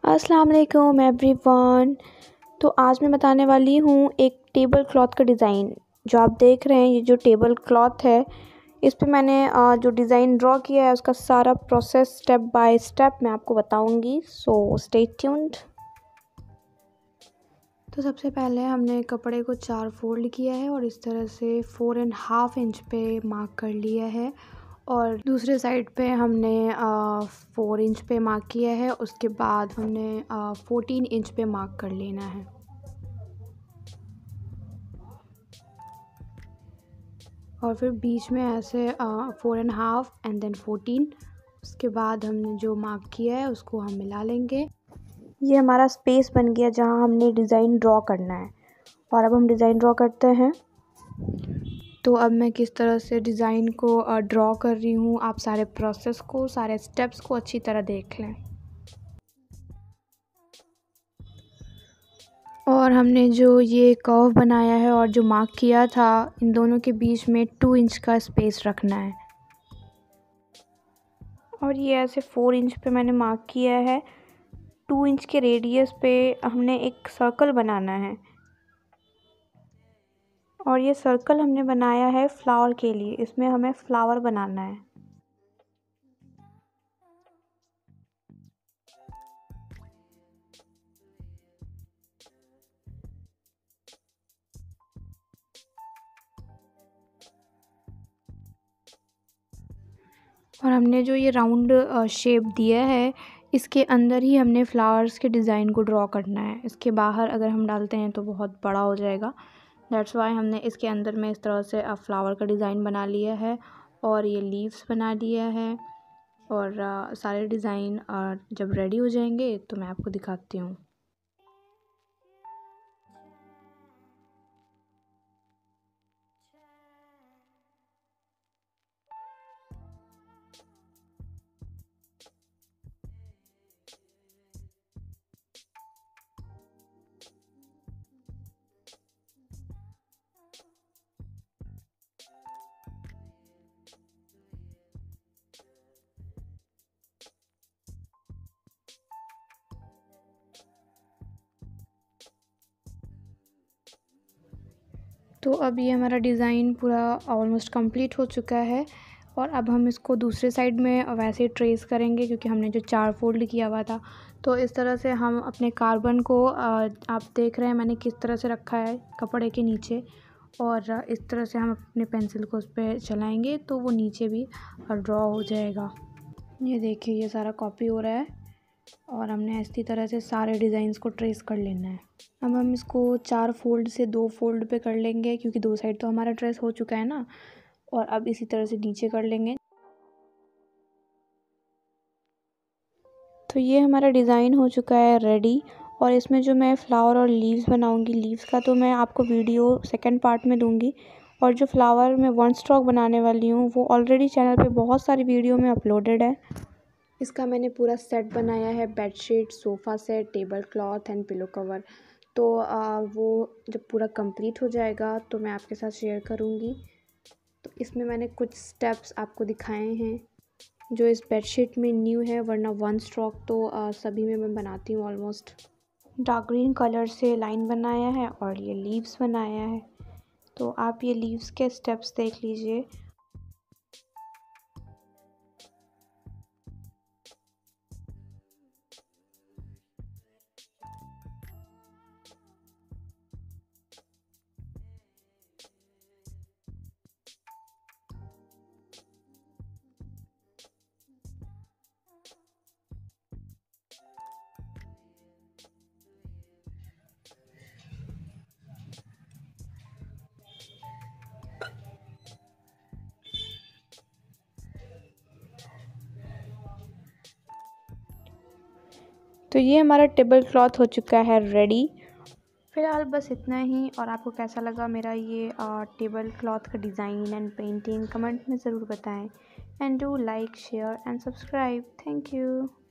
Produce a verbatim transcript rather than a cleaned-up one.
अस्सलाम वालेकुम एवरीवन। तो आज मैं बताने वाली हूँ एक टेबल क्लॉथ का डिज़ाइन। जो आप देख रहे हैं ये जो टेबल क्लॉथ है, इस पे मैंने आ, जो डिज़ाइन ड्रॉ किया है उसका सारा प्रोसेस स्टेप बाय स्टेप मैं आपको बताऊँगी, सो स्टे ट्यून्ड। तो सबसे पहले हमने कपड़े को चार फोल्ड किया है और इस तरह से फोर एंड हाफ इंच पे मार्क कर लिया है और दूसरे साइड पे हमने फोर इंच पे मार्क किया है। उसके बाद हमने फोर्टीन इंच पे मार्क कर लेना है। और फिर बीच में ऐसे four and half and then fourteen. उसके बाद हमने जो मार्क किया है उसको हम मिला लेंगे। ये हमारा स्पेस बन गया जहाँ हमने डिज़ाइन ड्रॉ करना है। और अब हम डिज़ाइन ड्रॉ करते हैं। तो अब मैं किस तरह से डिज़ाइन को ड्रॉ कर रही हूँ, आप सारे प्रोसेस को, सारे स्टेप्स को अच्छी तरह देख लें। और हमने जो ये कर्व बनाया है और जो मार्क किया था, इन दोनों के बीच में टू इंच का स्पेस रखना है। और ये ऐसे फोर इंच पे मैंने मार्क किया है। टू इंच के रेडियस पे हमने एक सर्कल बनाना है और ये सर्कल हमने बनाया है फ्लावर के लिए। इसमें हमें फ्लावर बनाना है। और हमने जो ये राउंड शेप दिया है, इसके अंदर ही हमने फ्लावर्स के डिज़ाइन को ड्रॉ करना है। इसके बाहर अगर हम डालते हैं तो बहुत बड़ा हो जाएगा। दैट्स वाई हमने इसके अंदर में इस तरह से अब फ्लावर का डिज़ाइन बना लिया है और ये लीव्स बना लिया है। और आ, सारे डिज़ाइन जब रेडी हो जाएंगे तो मैं आपको दिखाती हूँ। तो अब ये हमारा डिज़ाइन पूरा ऑलमोस्ट कंप्लीट हो चुका है। और अब हम इसको दूसरे साइड में वैसे ट्रेस करेंगे क्योंकि हमने जो चार फोल्ड किया हुआ था। तो इस तरह से हम अपने कार्बन को, आप देख रहे हैं मैंने किस तरह से रखा है कपड़े के नीचे, और इस तरह से हम अपने पेंसिल को उस पर चलाएँगे तो वो नीचे भी ड्रॉ हो जाएगा। ये देखिए ये सारा कॉपी हो रहा है और हमने इसी तरह से सारे डिज़ाइंस को ट्रेस कर लेना है। अब हम इसको चार फोल्ड से दो फोल्ड पे कर लेंगे क्योंकि दो साइड तो हमारा ट्रेस हो चुका है ना। और अब इसी तरह से नीचे कर लेंगे। तो ये हमारा डिज़ाइन हो चुका है रेडी। और इसमें जो मैं फ्लावर और लीव्स बनाऊंगी, लीव्स का तो मैं आपको वीडियो सेकंड पार्ट में दूंगी। और जो फ्लावर मैं वन स्ट्रोक बनाने वाली हूँ वो ऑलरेडी चैनल पे बहुत सारी वीडियो में अपलोडेड है। इसका मैंने पूरा सेट बनाया है, bedsheet, sofa set, table cloth and pillow cover. तो आ, वो जब पूरा कंप्लीट हो जाएगा तो मैं आपके साथ शेयर करूँगी। तो इसमें मैंने कुछ स्टेप्स आपको दिखाए हैं जो इस बेडशीट में न्यू है, वरना वन स्ट्रोक तो आ, सभी में मैं बनाती हूँ ऑलमोस्ट। डार्क ग्रीन कलर से लाइन बनाया है और ये लीव्स बनाया है। तो आप ये लीव्स के स्टेप्स देख लीजिए। तो ये हमारा टेबल क्लॉथ हो चुका है रेडी। फ़िलहाल बस इतना ही। और आपको कैसा लगा मेरा ये टेबल क्लॉथ का डिज़ाइन एंड पेंटिंग, कमेंट में ज़रूर बताएं। And do like, share and subscribe. Thank you.